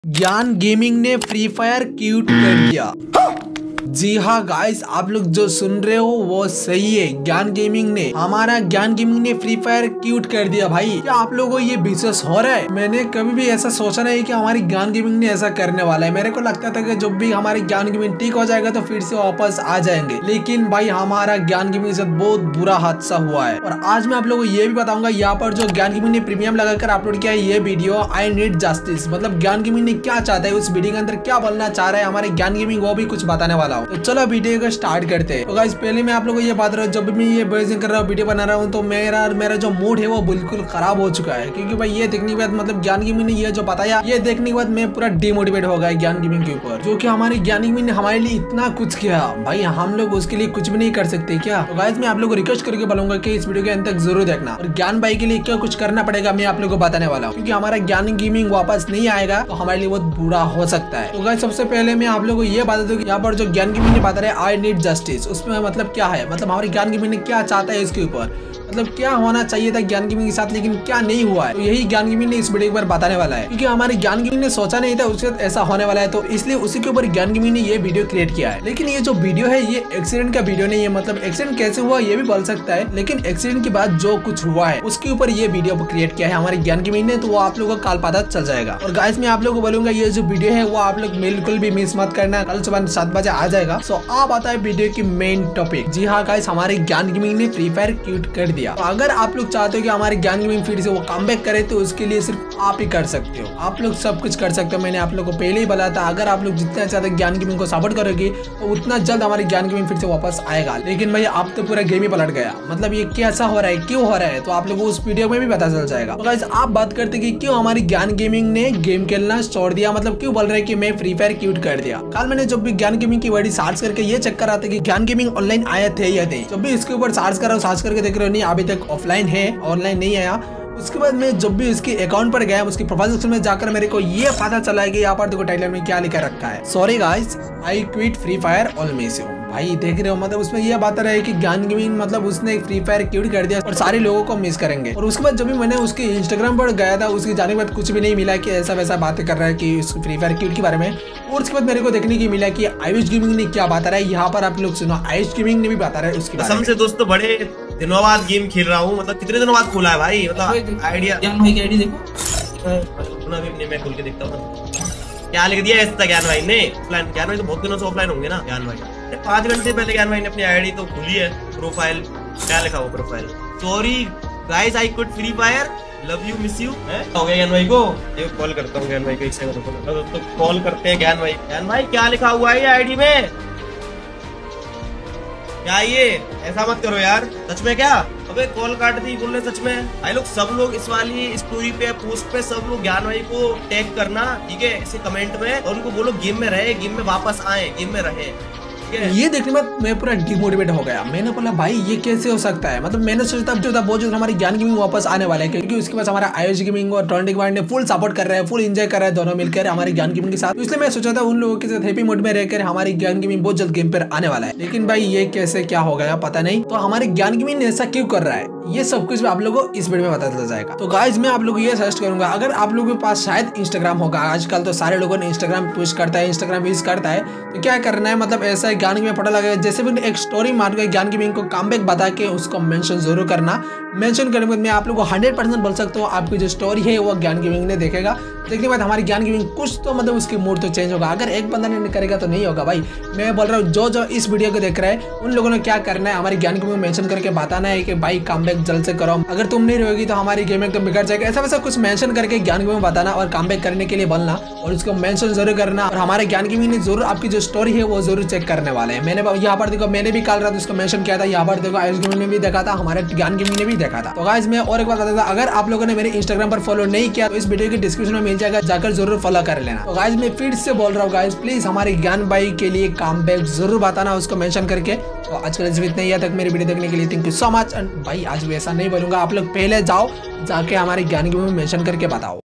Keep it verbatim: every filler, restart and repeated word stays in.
ज्ञान गेमिंग ने free fire cute कर दिया। जी हाँ गाइस, आप लोग जो सुन रहे हो वो सही है। ज्ञान गेमिंग ने हमारा ज्ञान गेमिंग ने फ्री फायर क्यूट कर दिया। भाई क्या आप लोगों को ये विश्वास हो रहा है? मैंने कभी भी ऐसा सोचा नहीं कि हमारी ज्ञान गेमिंग ने ऐसा करने वाला है। मेरे को लगता था कि जब भी हमारी ज्ञान गेमिंग ठीक हो जाएगा तो फिर से वापस आ जाएंगे, लेकिन भाई हमारा ज्ञान गेमिंग के साथ बहुत बुरा हादसा हुआ है। और आज मैं आप लोगों को ये भी बताऊंगा यहाँ पर जो ज्ञान गेमिंग ने प्रीमियम लगाकर अपलोड किया है ये वीडियो, आई नीड जस्टिस, मतलब ज्ञान गेमिंग ने क्या चाहता है, उस वीडियो के अंदर क्या बोलना चाह रहा है हमारे ज्ञान गेमिंग, वो भी कुछ बताने वाला हूँ। तो चलो वीडियो को स्टार्ट करते हैं। तो गाइस पहले मैं आप लोगों को ये बात रहा हूँ, जब भी मैं ये वॉइसिंग कर रहा हूँ, वीडियो बना रहा हूँ, तो मेरा मेरा जो मूड है वो बिल्कुल खराब हो चुका है, क्योंकि भाई ये देखने के बाद मतलब ज्ञान गेमिंग ने ये जो बताया, ये देखने के बाद मैं पूरा डिमोटिवेट हो गया ज्ञान गेमिंग के ऊपर, जो कि हमारी ज्ञान गेमिंग ने हमारे लिए इतना कुछ किया। भाई हम लोग उसके लिए कुछ भी नहीं कर सकते क्या? तो गाइस मैं आप लोग को रिक्वेस्ट करके बोलूंगा कि इस वीडियो के अंत तक जरूर देखना, और ज्ञान भाई के लिए क्या कुछ करना पड़ेगा मैं आप लोग को बताने वाला हूँ, क्योंकि हमारा ज्ञान गेमिंग वापस नहीं आएगा तो हमारे लिए बहुत बुरा हो सकता है। तो गाइस सबसे पहले मैं आप लोग को ये बता दूं कि यहाँ पर जो ज्ञान गेमिंग ने बता रहे आई नीड जस्टिस, उसमें मतलब क्या है, मतलब हमारे ज्ञान गेमिंग ने क्या चाहता है इसके ऊपर, मतलब क्या होना चाहिए था ज्ञान गेमिंग के साथ लेकिन क्या नहीं हुआ है, तो यही ज्ञान गेमिंग ने इस वीडियो पर बताने वाला है। क्योंकि हमारे ज्ञान गेमिंग ने सोचा नहीं था उसके साथ ऐसा होने वाला है, तो इसलिए उसी के ऊपर ज्ञान गेमिंग ने ये वीडियो क्रिएट किया है। लेकिन ये जो वीडियो है ये एक्सीडेंट का वीडियो नहीं है, मतलब एक्सीडेंट कैसे हुआ ये भी बोल सकता है, लेकिन एक्सीडेंट के बाद जो कुछ हुआ है उसके ऊपर ये वीडियो क्रिएट किया है हमारे ज्ञान गेमिंग ने, तो वो आप लोगों को कल पता चल जाएगा। और गाइस मैं आप लोगों को बोलूंगा ये जो वीडियो है वो आप लोग बिल्कुल भी मिस मत करना, कल सुबह सात बजे आ जाएगा। सो आप आता है वीडियो की मेन टॉपिक। जी हाँ गाइस, हमारे ज्ञान गेमिंग ने फ्री फायर क्यूट कर दिया। तो अगर आप चाहते हो कि हमारे ज्ञान गेमिंग फीड से वो कमबैक करे तो उसके लिए सिर्फ आप ही कर सकते हो, आप लोग सब कुछ कर सकते हो। मैंने आप लोग को पहले ही बोला था, अगर आप लोग जितना ज्यादा ज्ञान गेमिंग को सपोर्ट करोगे तो उतना जल्द हमारे ज्ञान गेमिंग फिर से वापस आएगा। लेकिन भाई अब तो पूरा गेम ही पलट गया, मतलब ये कैसा हो रहा है, क्यों हो रहा है, तो आप लोगों को उस वीडियो में भी पता चल जाएगा। तो गाइस आप बात करते कि क्यों हमारी ज्ञान गेमिंग ने गेम खेलना छोड़ दिया, मतलब क्यों बोल रहे हैं कि मैं फ्री फायर क्यूट कर दिया। कल मैंने जब भी ज्ञान गेमिंग की वर्ड सर्च करके ये चेक करा था कि ज्ञान गेमिंग ऑनलाइन आए थे या नहीं, जब भी इसके ऊपर सर्च कर रहा हूँ, सर्च करके देख रहे हो नहीं अभी तक ऑफलाइन है, ऑनलाइन नहीं आया। उसके बाद मैं जब भी इसके अकाउंट पर गया, उसकी प्रोफाइल सेक्शन में जाकर मेरे को ये पता चला है कि यहाँ पर देखो टाइटल में क्या लिखा रखा है, sorry guys I quit free fire all miss you. भाई देख रहे हो, मतलब उसमें ये बात रहा है कि ज्ञान गेमिंग मतलब उसने फ्री फायर क्यूट कर दिया और सारे लोगों को मिस करेंगे। और उसके बाद जब भी मैंने उसके इंस्टाग्राम पर गया था, उसके जाने के बाद कुछ भी नहीं मिला कि ऐसा वैसा बातें कर रहा है कि फ्री फायर क्यूट के बारे में। और उसके बाद मेरे को देखने की मिला कि आयुष गेमिंग ने क्या बता रहा है, यहाँ पर आप लोग सुनो, आयुष गेमिंग ने भी बता रहा है उसके बारे में। से दोस्तों बड़े दिनों बाद गेम खेल रहा हूँ, मतलब कितने दिनों बाद खोला है भाई, मतलब आइडिया ज्ञान भाई की आईडी देखो, भी मैं खोल के देखता हूँ क्या लिख दिया है ज्ञान भाई ने। ऑफलाइन ज्ञान भाई तो बहुत दिनों से ऑफलाइन होंगे ना ज्ञान भाई, पांच घंटे पहले ज्ञान भाई ने अपनी आईडी तो खुली है, प्रोफाइल क्या लिखा हुआ profile, sorry guys I could free fire love you miss you हो गया। ज्ञान भाई को एक कॉल करता हूँ, ज्ञान भाई को एक सेकंड तो कॉल करते हैं। ज्ञान भाई ज्ञान भाई क्या लिखा हुआ है ये आईडी में, क्या ये ऐसा मत करो यार, सच में क्या? अबे कॉल काट दी बोल रहे सच में। भाई लोग सब लोग इस वाली स्टोरी पे पोस्ट पे सब लोग ज्ञान भाई को टैग करना, ठीक है, इसे कमेंट में, और उनको बोलो गेम में रहे, गेम में वापस आए, गेम में रहे। ये देखने में मैं पूरा डिमोटिवेट हो गया। मैंने बोला भाई ये कैसे हो सकता है, मतलब मैंने सोचा जो था बहुत जल्द हमारी ज्ञान गेमिंग वापस आने वाला है, क्योंकि उसके पास हमारा आयुष गेमिंग और टॉन्टिक वाइड ने फुल सपोर्ट कर रहा है, फुल एंजॉय कर रहा है दोनों मिलकर हमारी ज्ञान गेमिंग के साथ। इसलिए मैं सोचा था उन लोगों के साथ हैप्पी मूड में रहकर हमारी ज्ञान गेमिंग बहुत जल्द गेम पर आने वाला है। लेकिन भाई ये कैसे क्या हो गया पता नहीं, तो हमारे ज्ञान गेमिंग ने ऐसा क्यों कर रहा है ये सब कुछ आप लोगों को इस वीडियो में पता चल जाएगा। तो गाइस मैं आप लोगों को ये सजेस्ट करूंगा, अगर आप लोगों के पास शायद इंस्टाग्राम होगा, आजकल तो सारे लोगों ने इंस्टाग्राम पुश करता है, इंस्टाग्राम यूज करता है, तो क्या करना है, मतलब ऐसा ज्ञान गेमिंग में पता लगेगा, जैसे भी एक स्टोरी मार के ज्ञान गेमिंग को कमबैक बता के उसको मेंशन जरूर करना। मेंशन करने के बाद मैं आप लोगों को हंड्रेड परसेंट बोल सकता हूँ आपकी जो स्टोरी है वो ज्ञान गेमिंग ने देखेगा। देखने के बाद हमारी ज्ञान गेमिंग कुछ तो मतलब उसकी मूड तो चेंज होगा, अगर एक बंदा नहीं करेगा तो नहीं होगा। भाई मैं बोल रहा हूँ जो जो इस वीडियो को देख रहा है उन लोगों ने क्या करना है, हमारी ज्ञान गेमिंग मेंशन करके बताना है कि भाई कमबैक जल्द से करो, अगर तुम नहीं रहोगी तो हमारी गेमिंग तो बिगड़ जाएगी, ऐसा वैसा कुछ मेंशन करके ज्ञान गेमिंग बताना और कमबैक करने के लिए बोलना, और उसको मेंशन जरूर करना। और हमारे ज्ञान गेमिंग ने जरूर आपकी जो स्टोरी है वो जरूर चेक करने वाले हैं। मैंने यहाँ पर देखो, मैंने भी कल रात उसको मेंशन किया था, यहाँ पर देखो आयुष गेमिंग ने भी देखा था, हमारे ज्ञान गेमिंग ने भी देखा था। तो गाइस मैं और एक बात बता था, अगर आप लोगों ने मेरे इंस्टाग्राम पर फॉलो नहीं किया तो इस वीडियो की डिस्क्रिप्शन में मिल जाएगा, जाकर जरूर फॉलो कर लेना। तो गाइस मैं फिर से बोल रहा हूँ गाइस, प्लीज हमारे ज्ञान भाई के लिए कमबैक जरूर बताना उसको मेंशन करके। तो आज के लिए इतना ही तक मेरी वीडियो देखने के लिए thank you so much. And भाई आज भी ऐसा नहीं बोलूंगा, आप लोग पहले जाओ जाके हमारे ज्ञान गेमिंग में मेंशन करके बताओ।